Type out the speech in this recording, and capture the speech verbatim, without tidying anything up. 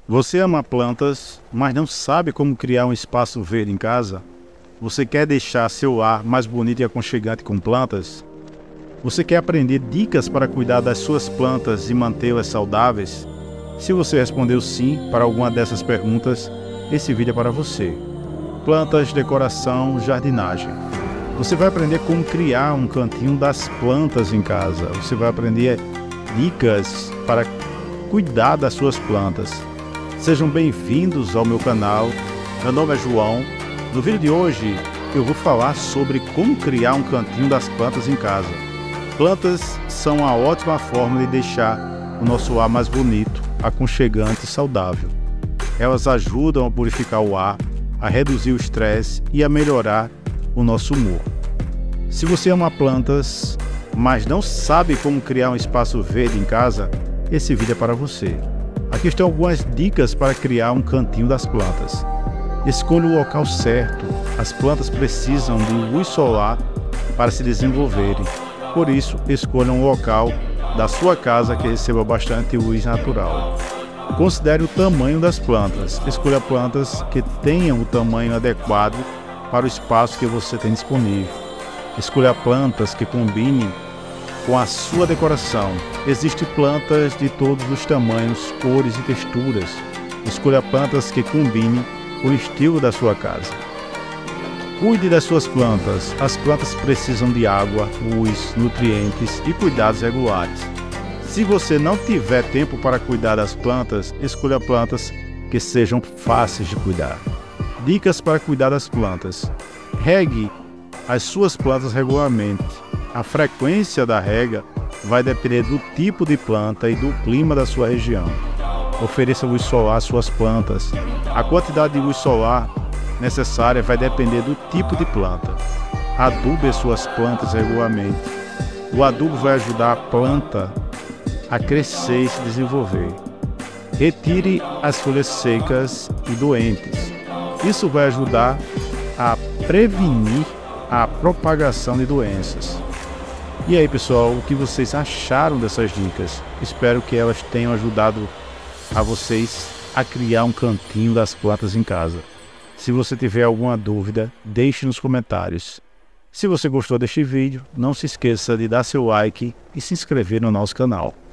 Você ama plantas, mas não sabe como criar um espaço verde em casa? Você quer deixar seu ar mais bonito e aconchegante com plantas? Você quer aprender dicas para cuidar das suas plantas e mantê-las saudáveis? Se você respondeu sim para alguma dessas perguntas, esse vídeo é para você. Plantas, decoração, jardinagem. Você vai aprender como criar um cantinho das plantas em casa. Você vai aprender dicas para cuidar das suas plantas. Sejam bem-vindos ao meu canal. Meu nome é João. No vídeo de hoje eu vou falar sobre como criar um cantinho das plantas em casa. Plantas são uma ótima forma de deixar o nosso ar mais bonito, aconchegante e saudável. Elas ajudam a purificar o ar, a reduzir o estresse e a melhorar o nosso humor. Se você ama plantas, mas não sabe como criar um espaço verde em casa, esse vídeo é para você. Aqui estão algumas dicas para criar um cantinho das plantas. Escolha o local certo. As plantas precisam de luz solar para se desenvolverem. Por isso, escolha um local da sua casa que receba bastante luz natural. Considere o tamanho das plantas. Escolha plantas que tenham o tamanho adequado para o espaço que você tem disponível. Escolha plantas que combinem com a sua decoração. Existem plantas de todos os tamanhos, cores e texturas. Escolha plantas que combinem com o estilo da sua casa. Cuide das suas plantas. As plantas precisam de água, luz, nutrientes e cuidados regulares. Se você não tiver tempo para cuidar das plantas, escolha plantas que sejam fáceis de cuidar. Dicas para cuidar das plantas. Regue as suas plantas regularmente. A frequência da rega vai depender do tipo de planta e do clima da sua região. Ofereça luz solar às suas plantas. A quantidade de luz solar necessária vai depender do tipo de planta. Adube as suas plantas regularmente. O adubo vai ajudar a planta a crescer e se desenvolver. Retire as folhas secas e doentes. Isso vai ajudar a prevenir a propagação de doenças. E aí, pessoal, o que vocês acharam dessas dicas? Espero que elas tenham ajudado a vocês a criar um cantinho das plantas em casa. Se você tiver alguma dúvida, deixe nos comentários. Se você gostou deste vídeo, não se esqueça de dar seu like e se inscrever no nosso canal.